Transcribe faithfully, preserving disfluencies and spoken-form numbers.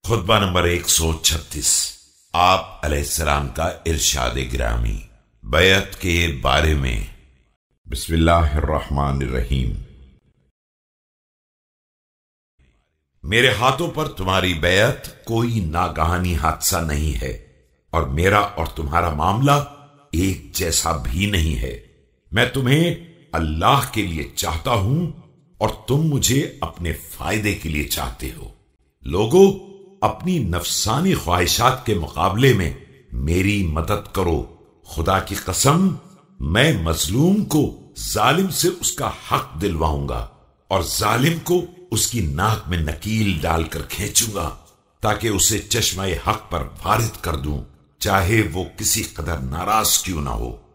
خطبہ نمبر ایک سو چھتیس، آپ علیہ السلام کا ارشاد گرامی بیعت کے بارے میں۔ بسم اللہ الرحمن الرحیم۔ میرے ہاتھوں پر تمہاری بیعت کوئی ناگہانی حادثہ نہیں ہے، اور میرا اور تمہارا معاملہ ایک جیسا بھی نہیں ہے۔ میں تمہیں اللہ کے لیے چاہتا ہوں اور تم مجھے اپنے فائدے کے لیے چاہتے ہو۔ لوگو، اپنی نفسانی خواہشات کے مقابلے میں میری مدد کرو۔ خدا کی قسم، میں مظلوم کو ظالم سے اس کا حق دلواؤں گا، اور ظالم کو اس کی ناک میں نکیل ڈال کر کھینچوں گا، تاکہ اسے چشمہ حق پر وارد کر دوں، چاہے وہ کسی قدر ناراض کیوں نہ ہو۔